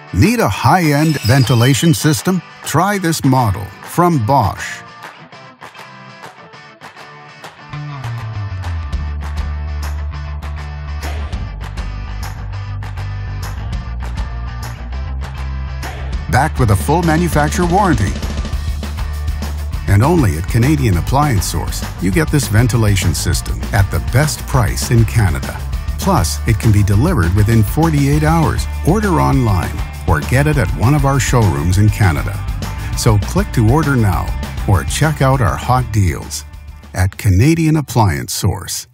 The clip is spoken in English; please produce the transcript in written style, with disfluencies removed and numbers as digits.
Need a high-end ventilation system? Try this model from Bosch. Backed with a full manufacturer warranty. And only at Canadian Appliance Source, you get this ventilation system at the best price in Canada. Plus, it can be delivered within 48 hours. Order online or get it at one of our showrooms in Canada. So click to order now or check out our hot deals at Canadian Appliance Source.